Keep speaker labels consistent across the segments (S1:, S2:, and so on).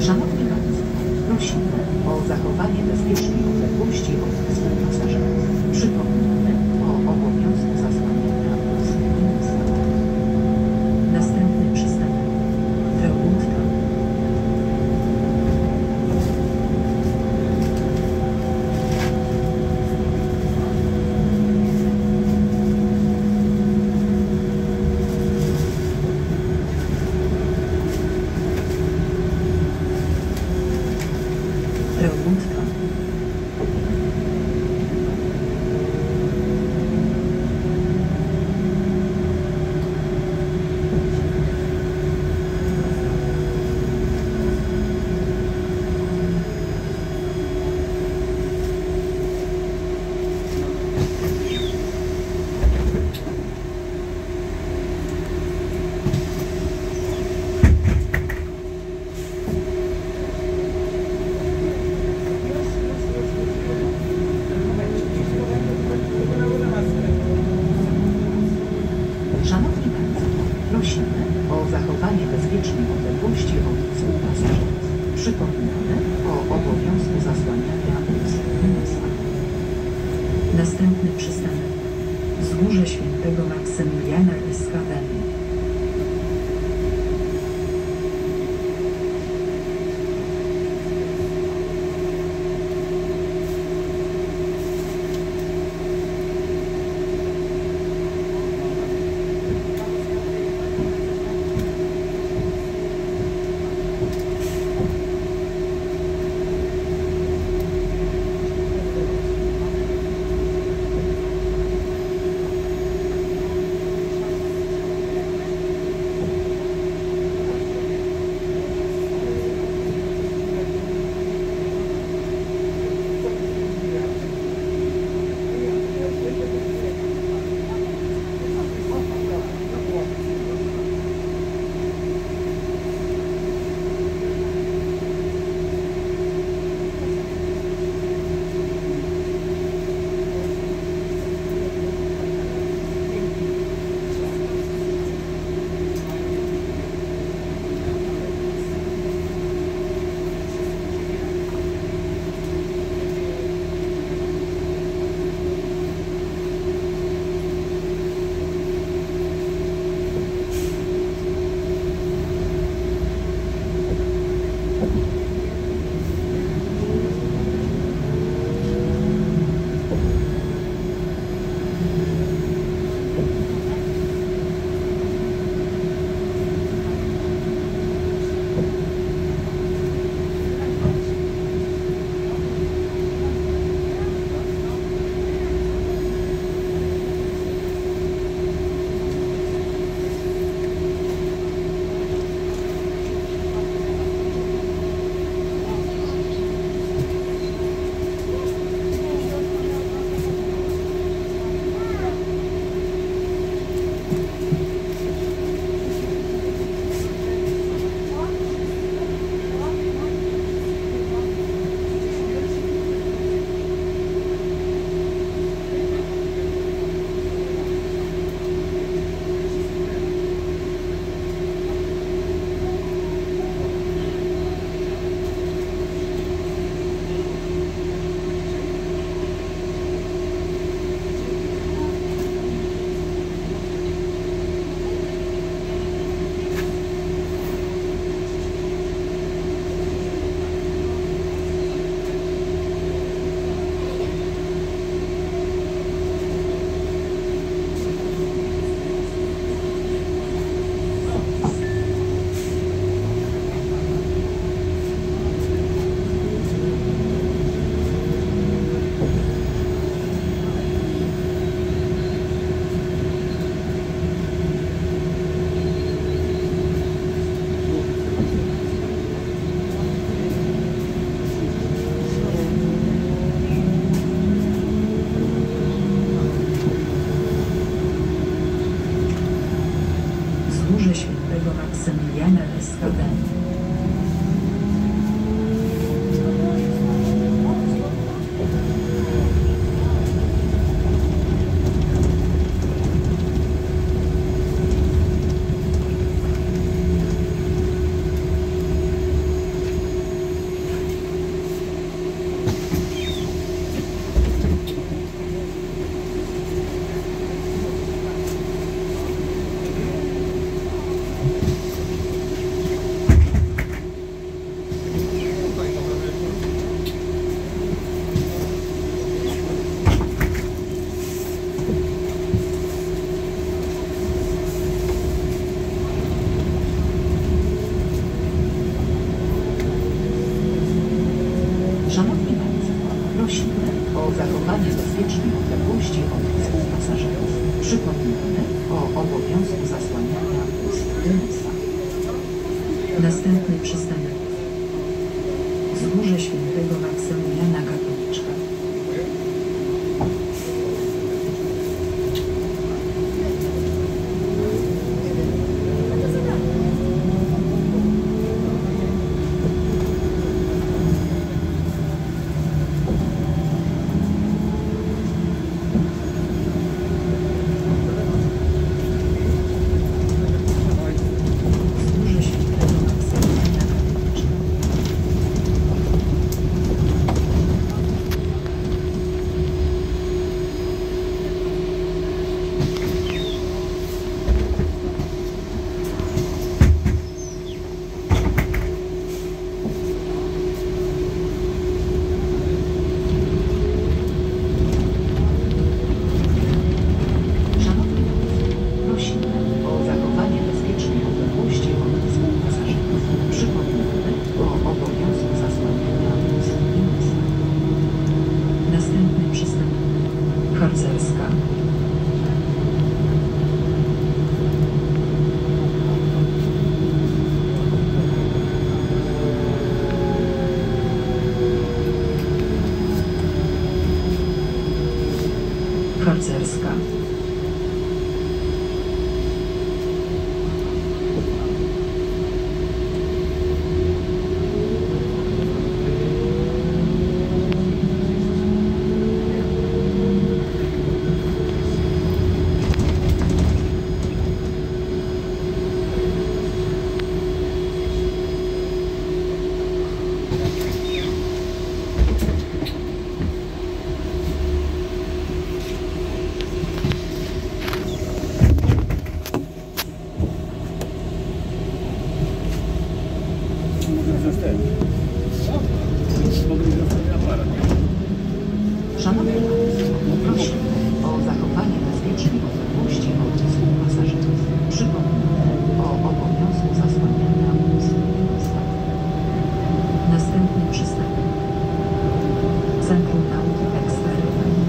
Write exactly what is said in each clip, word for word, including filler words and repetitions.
S1: Szanowni Państwo, prosimy o zachowanie bezpiecznej odległości od współpasażerów. Przypominamy o obowiązku zasłaniania ust i nosa. Następny przystanek Drogówka. Drogówka. Szanowni Państwo, prosimy o zachowanie bezpiecznej odległości od współpasażerów. Przypominamy o obowiązku zasłaniania ust i nosa. Następny przystanek Wzgórze Świętego Maksymiliana Ryskaweli. Maksymiliana Ryskaweli. Dymusa. Następny przystanek Wzgórze Świętego Maksymiliana Katoliczka. Wzgórze Świętego Maksymiliana Katoliczka. Szanowni Państwo, prosimy o zachowanie bezpiecznej odległości od współpasażerów. Przypominamy o obowiązku zasłaniania ust i nosa. Następny przystanek Harcerska. Harcerska. Szanowni Państwo, prosimy o zachowanie bezpiecznej odległości od współpasażerów. Przypominamy o obowiązku zasłaniania ust i nosa. Następny przystanek Centrum Nauki Eksperyment.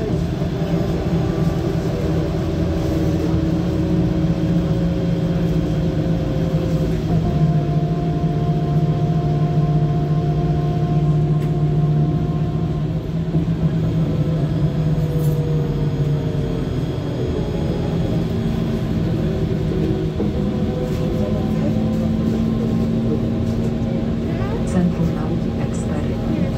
S1: Centrum Nauki Eksperyment.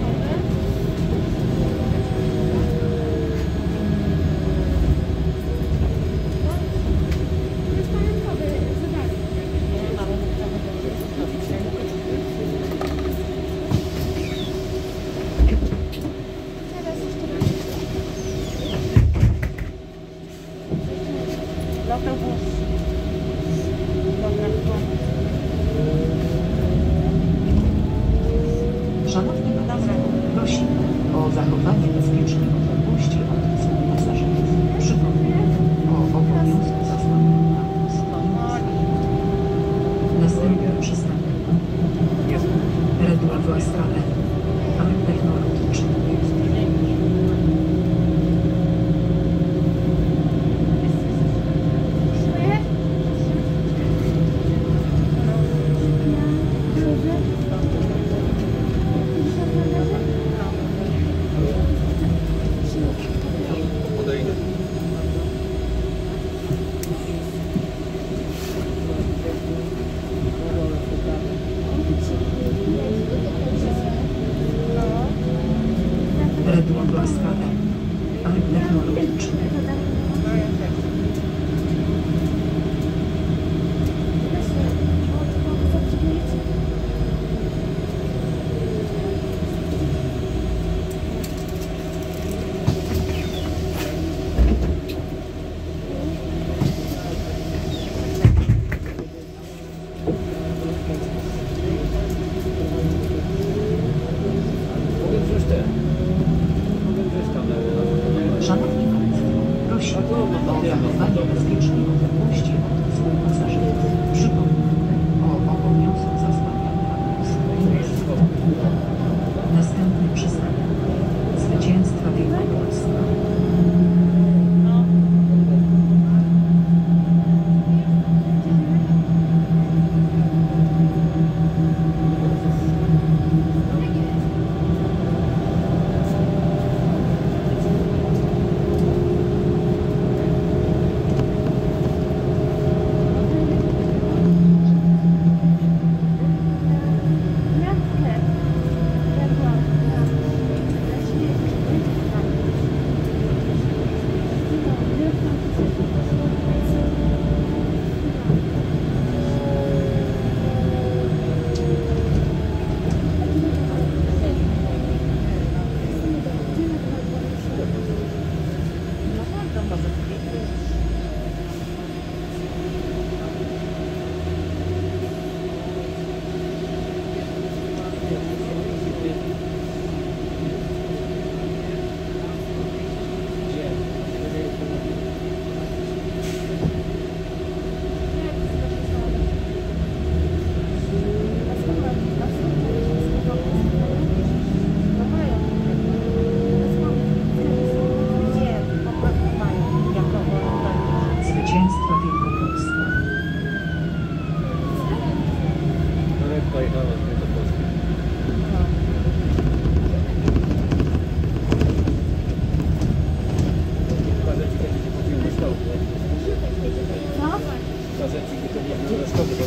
S1: Szanowni Państwo, prosimy o zachowanie bezpiecznej odległości od współpasażerów. Przypominamy o obowiązku zasłaniania ust i nosa. Następny przystanek Redła Własrada, Park Technologiczny. Redło Własrada, Park Technologiczny. Szanowni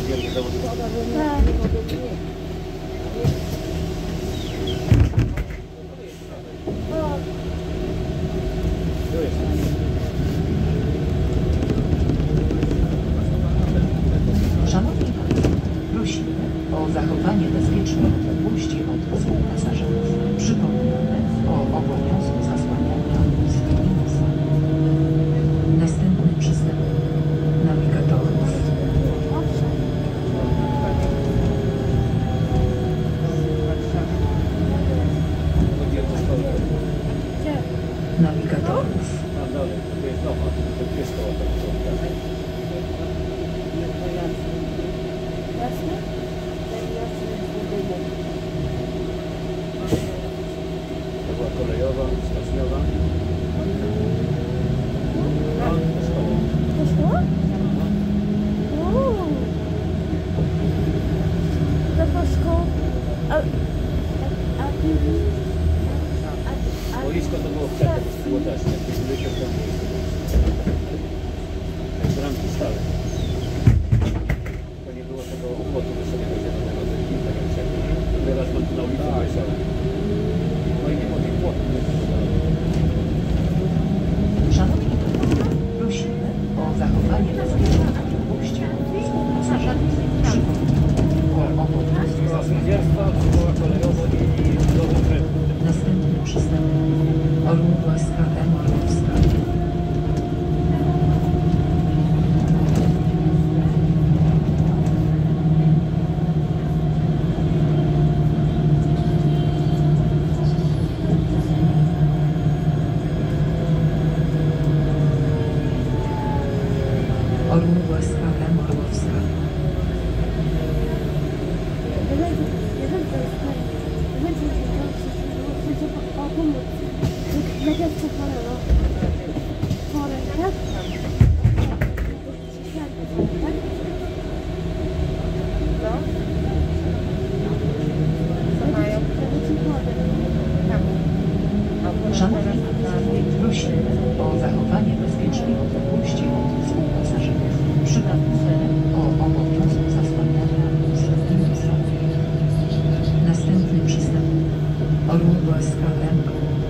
S1: Szanowni Państwo, prosimy o zachowanie bezpiecznej odległości od współpasażerów. Przypominamy o obowiązku zasłaniania ust i nosa. Następny przystęp nawigatorów. Nawigatorów.
S2: To była kolejowa, stacjonowa. No, szkoła.
S3: To szkoła? Uuu. To po szkołę. A, a, a, a, a,
S2: Boisko to było wtedy, było też, jak to byliśmy w tym miejscu. Jak bramki stale. To nie było tego układu wysokiego zielonego, tak jak wcześniej. Teraz mam tu na ulicy wesoło. No i nie było tych płotów.
S1: Szanowni Państwo, prosimy o zachowanie bezpiecznej odległości od współpasażerów. Przypominamy o obowiązku
S2: Związierstwa, szkoła kolejowa i nowy tryb.
S1: Następny przystęp Orłówka S K M Orłowska. Orłówka S K M Orłowska. Szanowni Państwo, prosimy o zachowanie bezpiecznej odległości od współpasażerów. Przypominamy o obowiązku zasłaniania ust i nosa. Następny przystęp Orłówka S K M.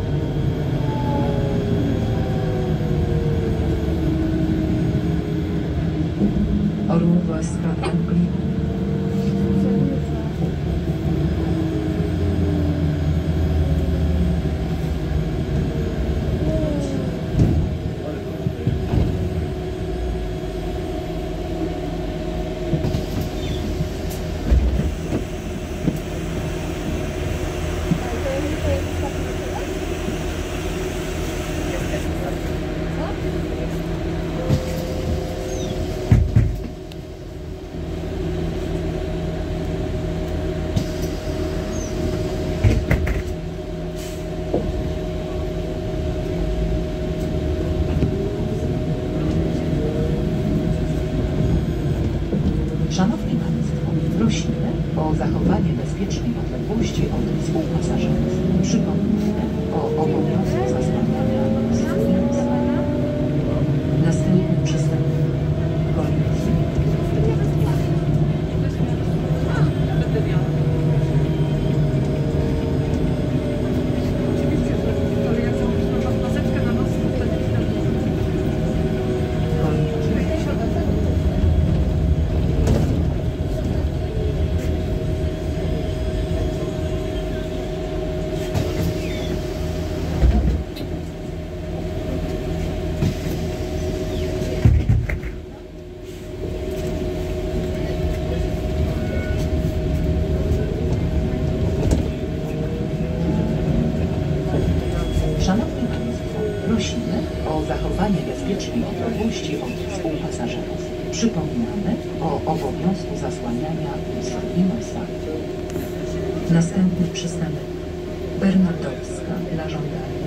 S1: Orłówka S K M Gliwice. Szanowni Państwo, prosimy o zachowanie bezpiecznej odległości od współpasażerów. Przypominamy o obowiązku zasłaniania ust i nosa. Następny przystęp Golicy. Szanowni Państwo, prosimy o zachowanie bezpiecznej odległości od współpasażerów. Przypominamy o obowiązku zasłaniania ust i nosa. Następny przystanek Bernardowska dla żądania.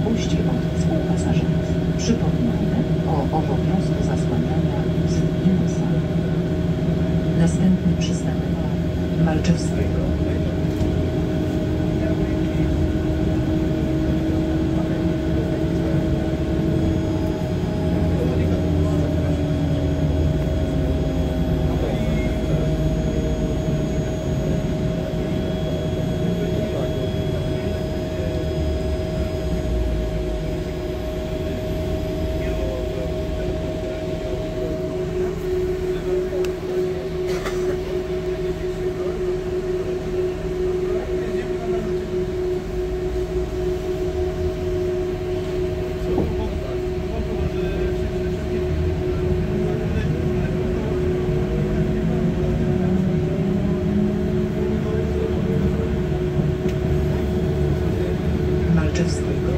S1: odległości od współpasażerów. Przypominamy o obowiązku zasłaniania ust i nosa. Następny przystanek Malczewskiego. Malczewskiego.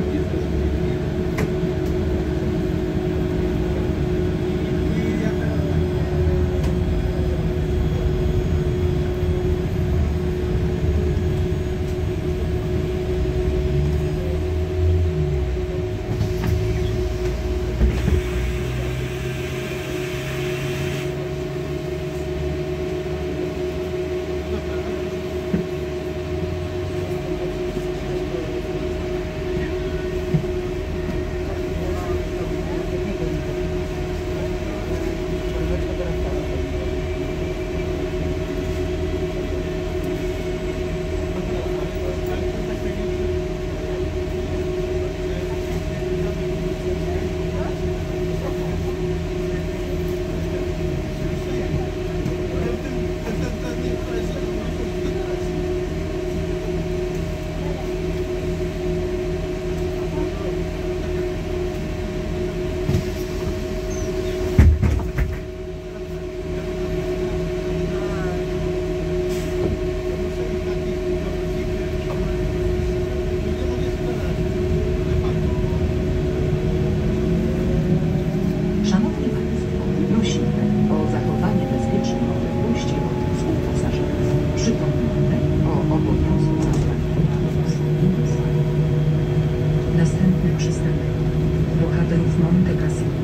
S1: Szanowni Państwo, prosimy o zachowanie bezpiecznej odległości od współpasażerów. Przypominamy o obowiązku zasłaniania ust i nosa. Następny przystanek Bohaterów Monte Cassino.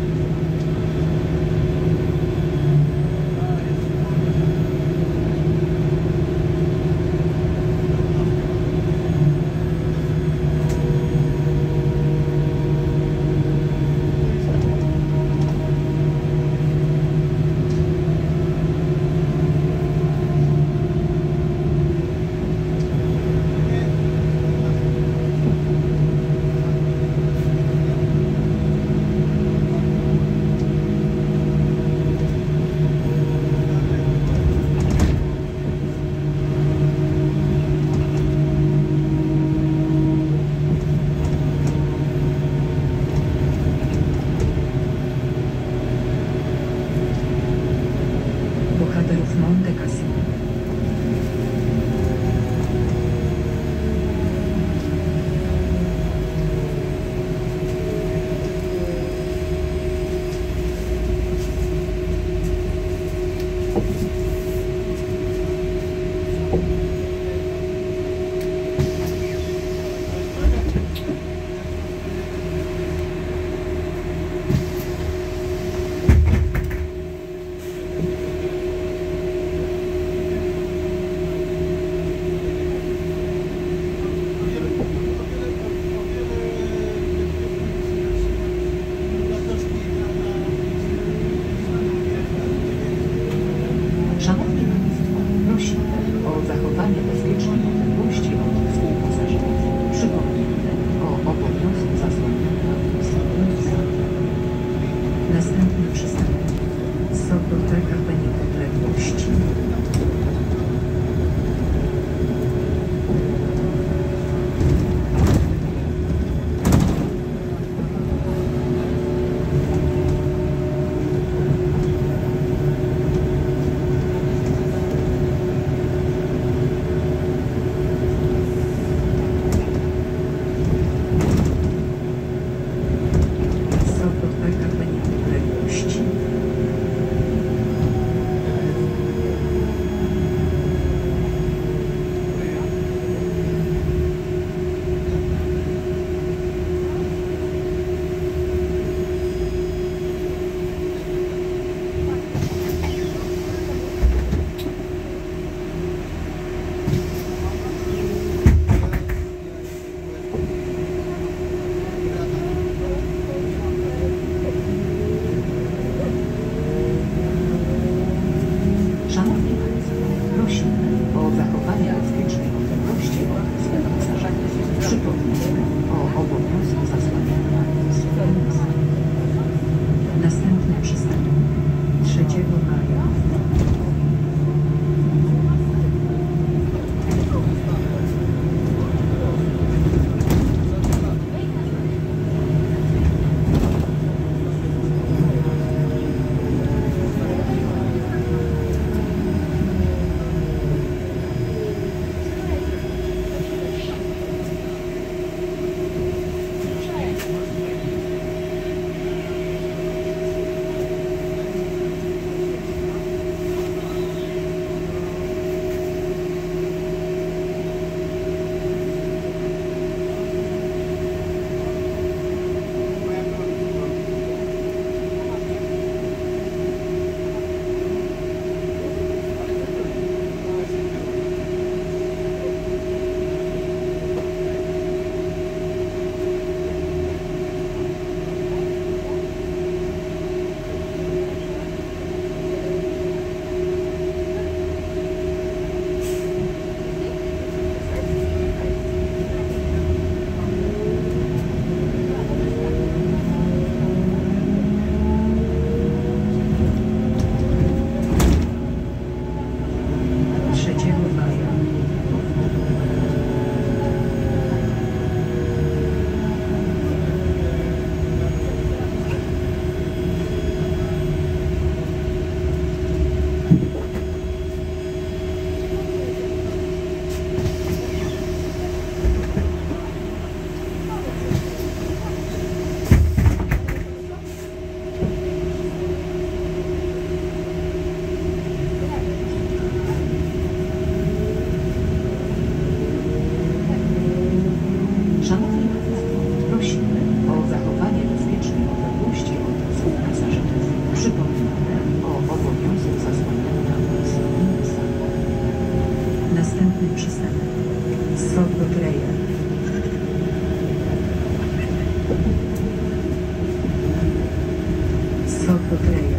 S1: Następny przystanek. Skok do Treja. Skok do Treja.